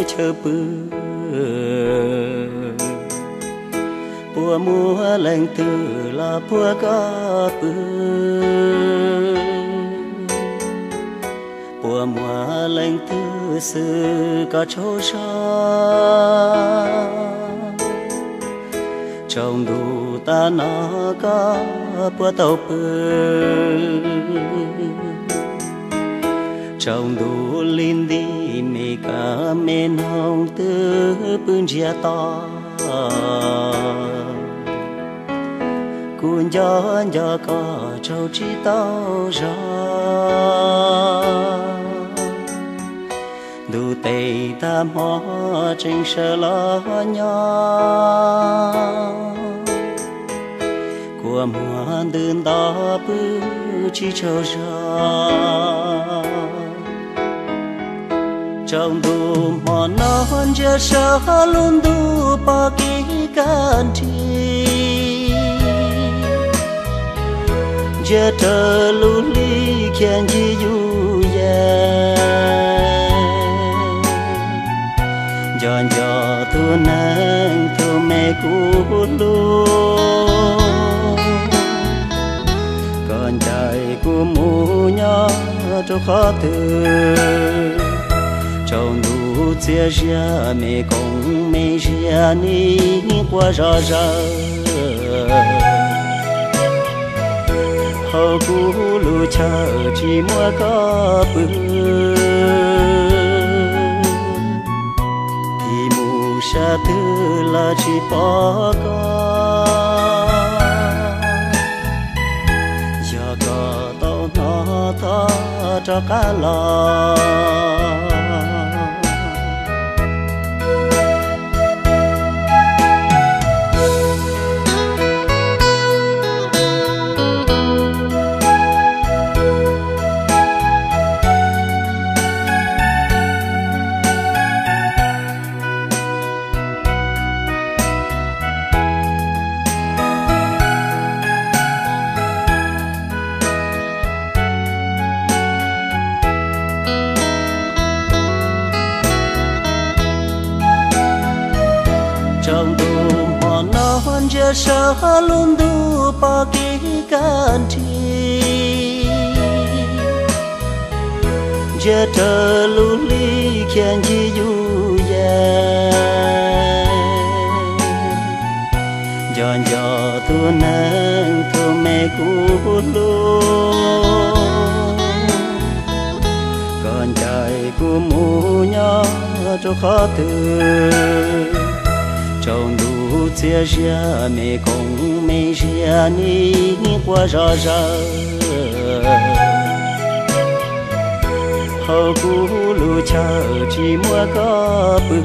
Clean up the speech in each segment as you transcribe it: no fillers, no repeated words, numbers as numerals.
chờ bư bùa mua lành từ là bùa có bư bùa mua lành từ sự có chỗ xa trong đủ ta nó có bùa tàu bư trong đủ linh đi mê cả mê nông tư bưng chia to cuốn gió có châu chỉ tao ra đủ tây ta mò trên sơ lo nhỏ của mùa đơn đó bư chỉ châu ra trong đủ mò non giờ sao luôn đủ bao kỹ can chi giờ chờ lũ ly khen chi du ya giòn giò thu nắng thu mẹ cũ luôn còn trời của mù nhỏ cho khó từ trong đủ chia ra mẹ con mẹ ra ni qua ra ra hậu cũ lù chờ chỉ mua có bự thì mù sa tư là chỉ bỏ có giờ có tao nó tha cho cả lòng trong đủ mò non giờ sao luôn đủ bao kỹ can chi giờ chờ lũ ly khen chi du ya giòn giò thu nắng thu mẹ cũ luôn còn trời của mù nhỏ cho khó từ trong đủ chia ra mẹ con mẹ ra ni qua ra ra hậu cũ lù chờ chỉ mua có bự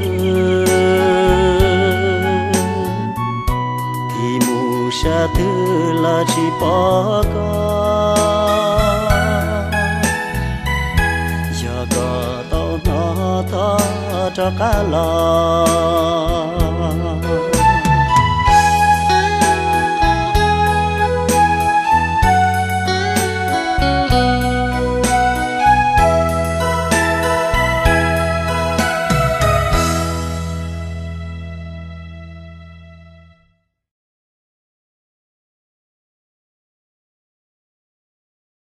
thì mù sa tư là chỉ bỏ có giờ có tao nó tha cho cả lòng